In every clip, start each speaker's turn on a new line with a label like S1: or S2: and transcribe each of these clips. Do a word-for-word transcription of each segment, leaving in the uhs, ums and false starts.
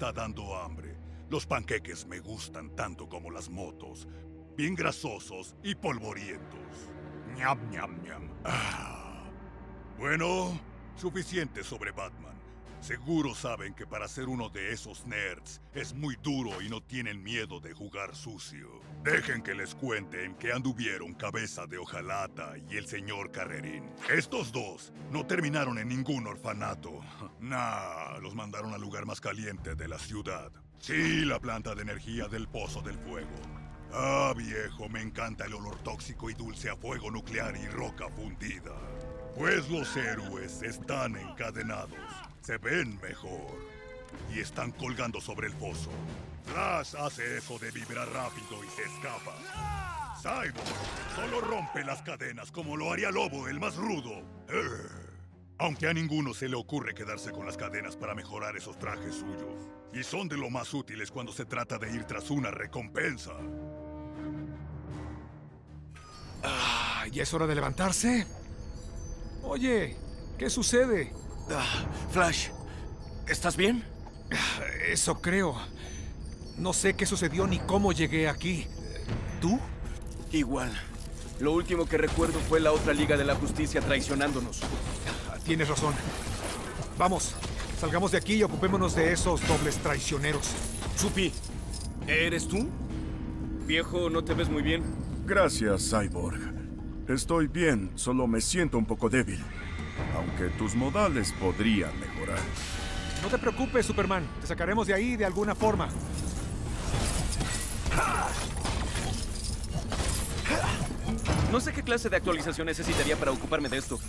S1: está dando hambre. Los panqueques me gustan tanto como las motos. Bien grasosos y polvorientos. Ñam, ñam, ñam. Ah. Bueno, suficiente sobre Batman. Seguro saben que para ser uno de esos nerds es muy duro y no tienen miedo de jugar sucio. Dejen que les cuente en qué anduvieron Cabeza de Hojalata y el señor Carrerín. Estos dos no terminaron en ningún orfanato. Nah, los mandaron al lugar más caliente de la ciudad. Sí, la planta de energía del Pozo del Fuego. Ah, viejo, me encanta el olor tóxico y dulce a fuego nuclear y roca fundida. Pues los héroes están encadenados. Se ven mejor. Y están colgando sobre el foso. Flash hace eso de vibrar rápido y se escapa. Cyborg solo rompe las cadenas como lo haría Lobo, el más rudo. Urgh. Aunque a ninguno se le ocurre quedarse con las cadenas para mejorar esos trajes suyos. Y son de lo más útiles cuando se trata de ir tras una recompensa.
S2: Ah, ¿ya es hora de levantarse? Oye, ¿qué sucede?
S3: Ah, Flash, ¿estás bien?
S2: Eso creo. No sé qué sucedió ni cómo llegué aquí. ¿Tú?
S3: Igual. Lo último que recuerdo fue la otra Liga de la Justicia traicionándonos.
S2: Tienes razón. Vamos, salgamos de aquí y ocupémonos de esos dobles traicioneros.
S3: Supi, ¿eres tú? Viejo, no te ves muy bien.
S4: Gracias, Cyborg. Estoy bien, solo me siento un poco débil. Aunque tus modales podrían mejorar.
S2: No te preocupes, Superman. Te sacaremos de ahí de alguna forma.
S3: No sé qué clase de actualización necesitaría para ocuparme de esto.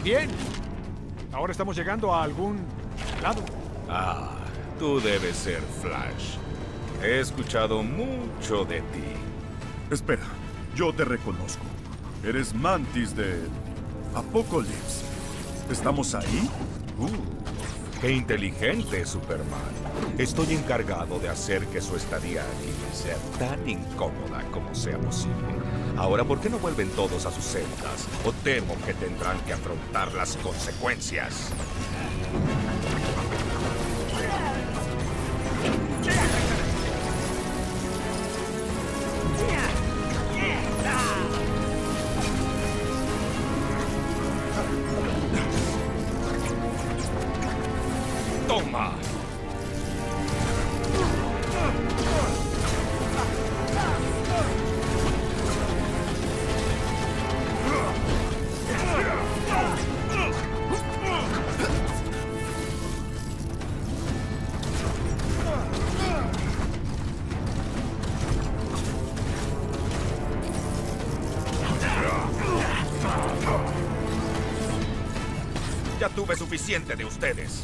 S2: Bien. Ahora estamos llegando a algún lado.
S5: Ah, tú debes ser Flash. He escuchado mucho de ti.
S4: Espera, yo te reconozco. Eres Mantis de Apocalypse. ¿Estamos ahí?
S5: Uh, qué inteligente, Superman. Estoy encargado de hacer que su estadía aquí sea tan incómoda como sea posible. Ahora, ¿por qué no vuelven todos a sus celdas? O temo que tendrán que afrontar las consecuencias. ¡Toma! Ya tuve suficiente de ustedes.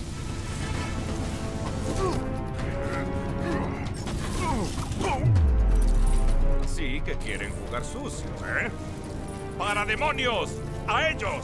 S5: Así que quieren jugar sucio, ¿eh? ¡Para demonios! ¡A ellos!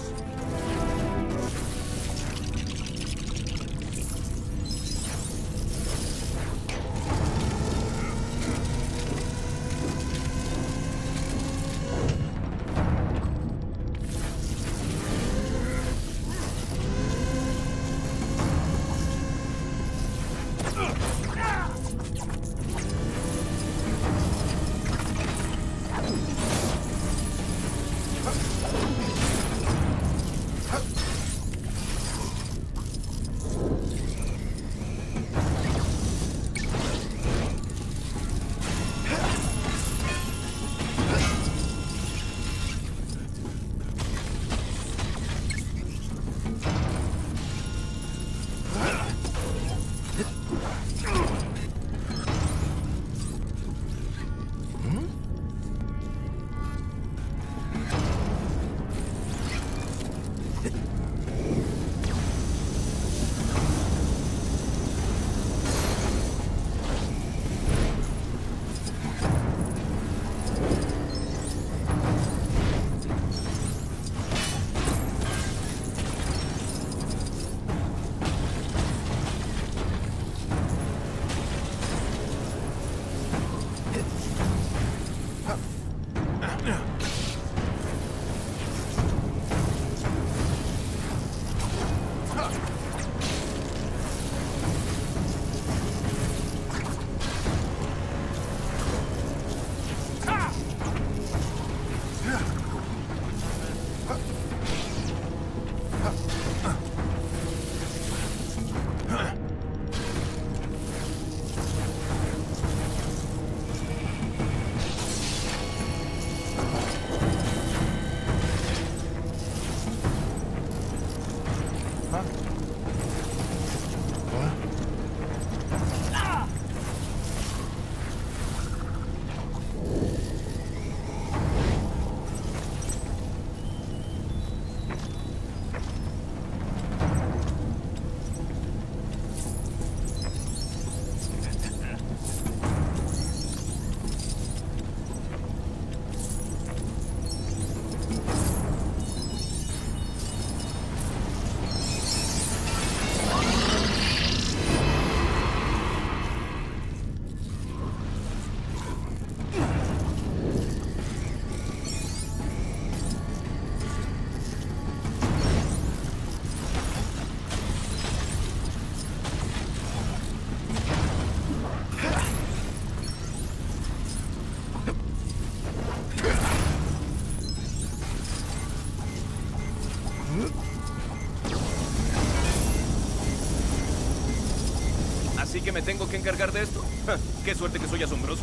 S3: ¿Así que me tengo que encargar de esto? Ja, ¡qué suerte que soy asombroso!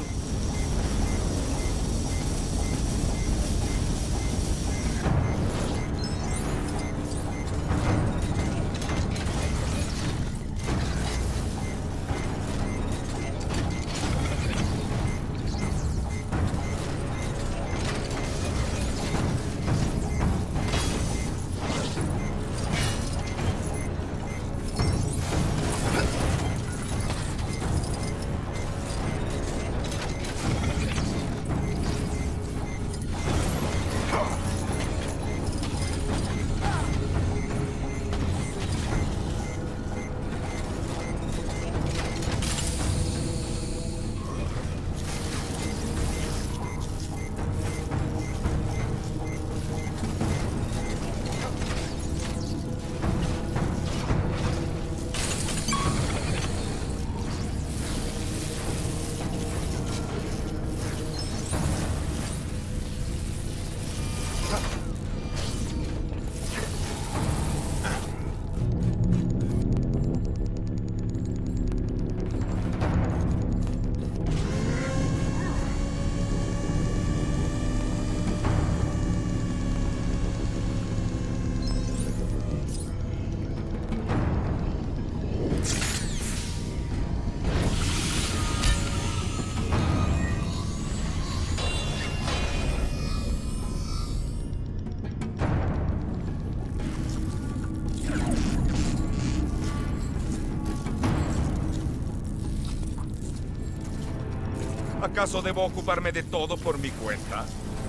S5: ¿Acaso debo ocuparme de todo por mi cuenta?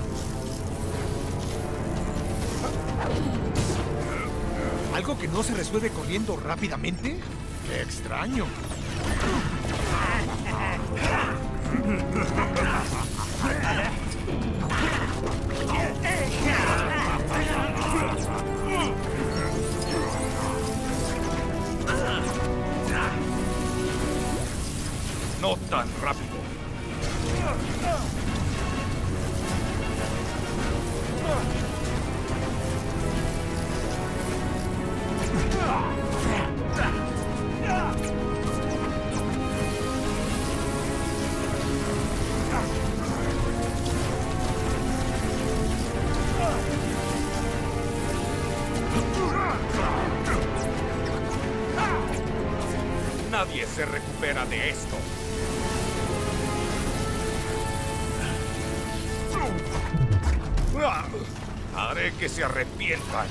S2: ¿Algo que no se resuelve corriendo rápidamente? ¡Qué extraño!
S5: No tan rápido. Nadie se recupera de esto. Haré que se arrepientan.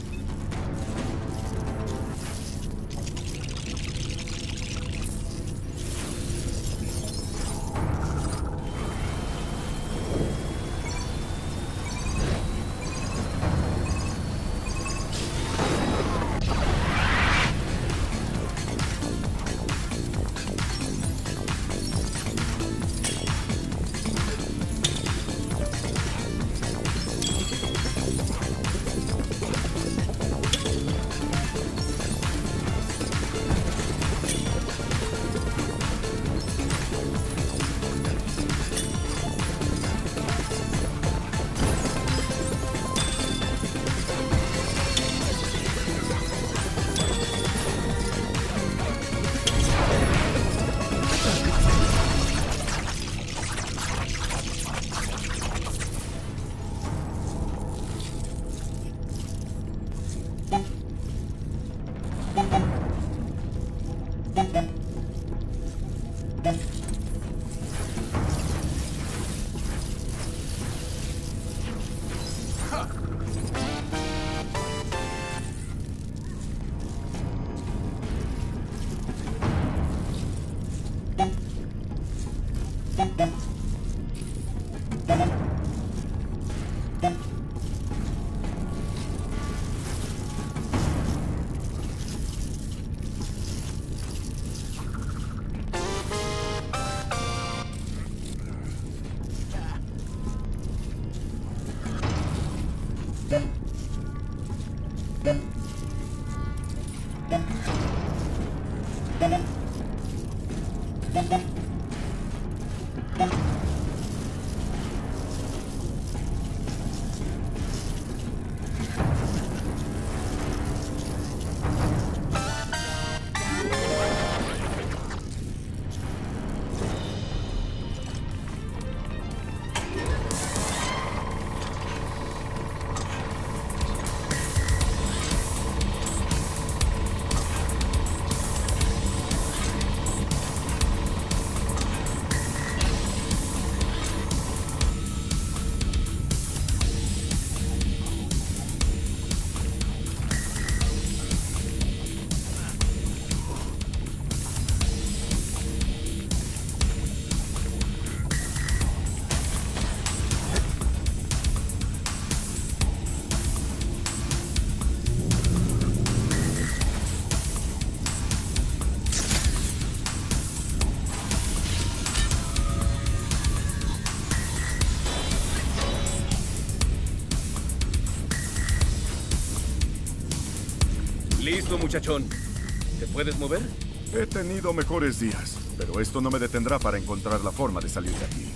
S3: Listo, muchachón. ¿Te puedes mover?
S4: He tenido mejores días, pero esto no me detendrá para encontrar la forma de salir de aquí.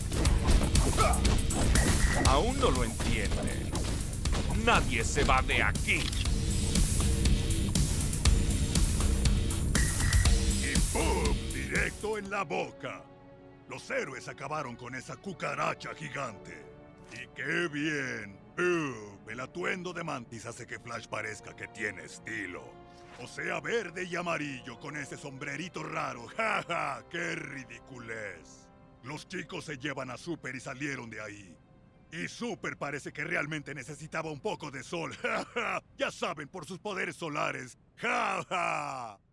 S5: Aún no lo entiende. Nadie se va de aquí.
S1: Y ¡pum! Directo en la boca. Los héroes acabaron con esa cucaracha gigante. Y qué bien. ¡Pum! El atuendo de Mantis hace que Flash parezca que tiene estilo. O sea, verde y amarillo con ese sombrerito raro. ¡Ja, ja! ¡Qué ridiculez! Los chicos se llevan a Super y salieron de ahí. Y Super parece que realmente necesitaba un poco de sol. ¡Ja, ja! Ya saben, por sus poderes solares. ¡Ja, ja!